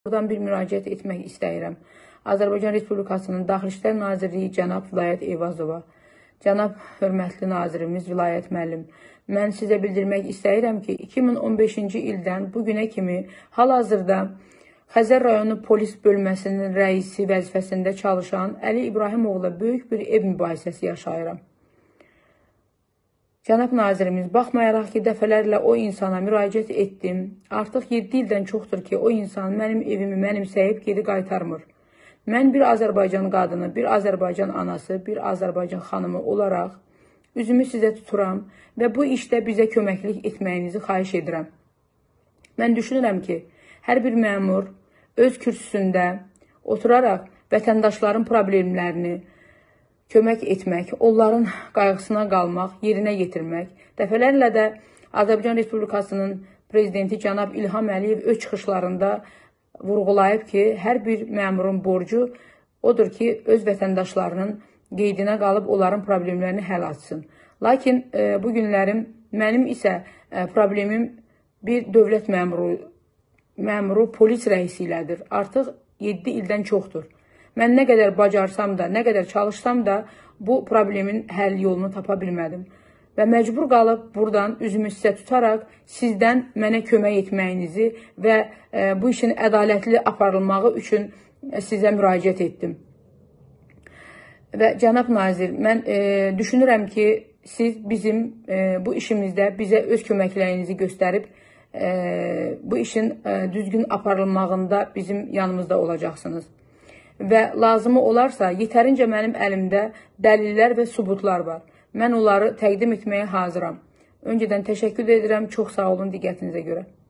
Buradan bir müraciət etmək istəyirəm. Azərbaycan Respublikasının Daxili İşlər Nazirliyi cənab Vilayət Eyvazova, cənab hörmətli nazirimiz Vilayət müəllim, mən sizə bildirmək istəyirəm ki, 2015-ci ildən bugünə kimi hal-hazırda Xəzər rayonu polis bölməsinin rəisi vəzifəsində çalışan Əli İbrahimoğlu'la böyük bir ev mübahisəsi yaşayıram. Cənab nazirimiz, baxmayaraq ki, dəfələrlə o insana müraciət etdim. Artıq 7 ildən çoxdur ki, o insan mənim evimi mənimsəyib geri qaytarmır. Mən bir Azərbaycan qadını, bir Azərbaycan anası, bir Azərbaycan xanımı olaraq üzümü sizə tuturam və bu işdə bizə köməklik etməyinizi xahiş edirəm. Mən düşünürəm ki, hər bir məmur öz kürsüsündə oturaraq vətəndaşların problemlərini kömək etmək, onların qayğısına qalmaq, yerinə yetirmək. Dəfələrlə də Azərbaycan Respublikasının prezidenti cənab İlham Əliyev öz çıxışlarında vurğulayıb ki, hər bir məmurun borcu odur ki, öz vətəndaşlarının qeydinə qalıb onların problemlərini həll açsın. Lakin bu günlərim mənim isə problemim bir dövlət məmuru polis rəisi ilədir. Artıq 7 ildən çoxdur. Mən nə qədər bacarsam da, nə qədər çalışsam da bu problemin həll yolunu tapa bilmədim. Və məcbur qalıb buradan üzümü sizə tutaraq sizdən mənə kömək etməyinizi və bu işin ədalətli aparılmağı üçün sizə müraciət etdim. Və cənab nazir, mən düşünürəm ki, siz bizim bu işimizdə bizə öz köməklərinizi göstərib bu işin düzgün aparılmağında bizim yanımızda olacaqsınız. Və lazımı olarsa, yetərincə mənim əlimdə dəlillər və sübutlar var. Mən onları təqdim etməyə hazıram. Öncədən təşəkkür edirəm, çox sağ olun diqqətinizə görə.